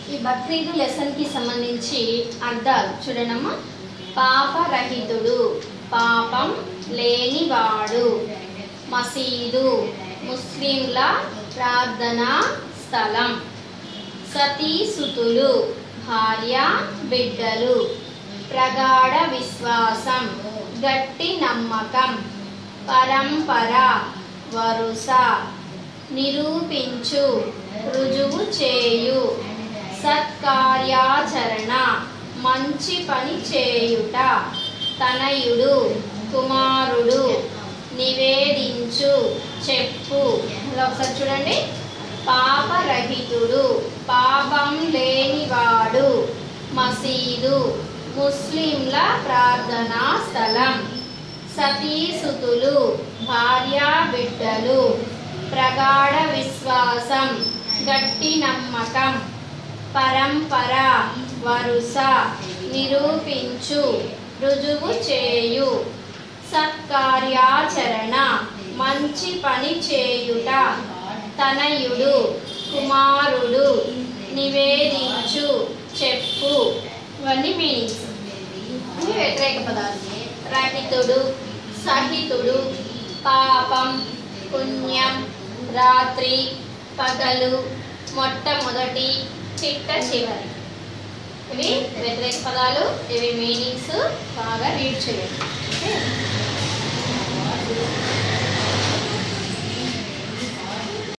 ఈ బక్రీద్ లెసన్ కి సంబంధించి అర్థాలు చూడండమ్మా. పాపరహితుడు, పాపం లేనివాడు. మసీదు, ముస్లింల ప్రార్థనా స్థలం. సతీసుతులు, భార్య బిడ్డలు. ప్రగాఢ విశ్వాసం, గట్టి నమ్మకం. పరంపర, వరుస. నిరూపించు, రుజువు చేయు. సత్కార్యాచరణ, మంచి పని చేయుట. తనయుడు, కుమారుడు. నివేదించు, చెప్పు. ఇలా ఒకసారి చూడండి. పాపరహితుడు, పాపం లేనివాడు. మసీదు, ముస్లింల ప్రార్థనా స్థలం. సతీసుతులు, భార్య బిడ్డలు. ప్రగాఢ విశ్వాసం, గట్టి నమ్మకం. పరంపర, వరుస. నిరూపించు, రుజువు చేయు. సత్కార్యాచరణ, మంచి పని చేయుట. తనయుడు, కుమారుడు. నివేదించు, చెప్పు. ఇవన్నీ మీనింగ్స్. ఇవి వ్యతిరేక పదాలు. రహితుడు, సహితుడు. పాపం, పుణ్యం. రాత్రి, పగలు. మొట్టమొదటి, చిట్ట చివరి. ఇవి వ్యతిరేక పదాలు. ఇవి మీనింగ్స్. బాగా రీడ్ చేయండి.